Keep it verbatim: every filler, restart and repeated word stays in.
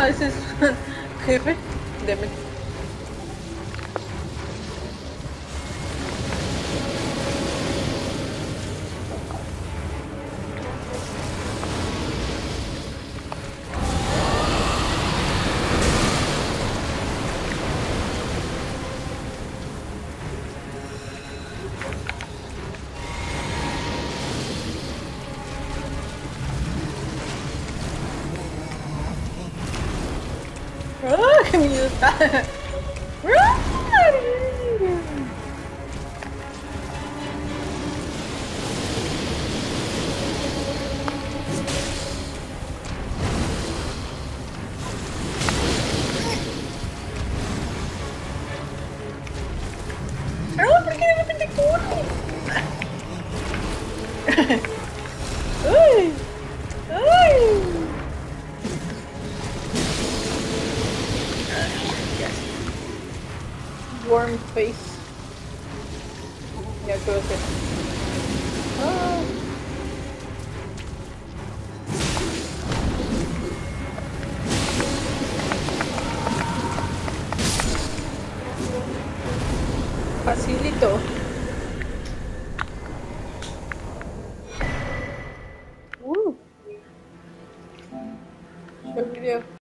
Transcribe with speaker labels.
Speaker 1: Ah, ese es jefe. Deme. ¡Ah, qué miedo está! ¡Ah, por qué de repente corre! ¡Ay! ¡Ay! Warm face. Ya creo que. Ah. Facilito. Uh. El video.